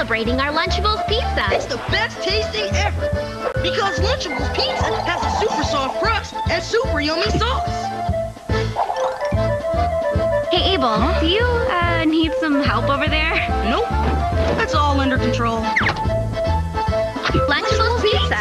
celebrating our Lunchables pizza. It's the best tasting ever. Because Lunchables pizza has a super soft crust and super yummy sauce. Hey, Abel, do you need some help over there? Nope. That's all under control. Lunchables pizza.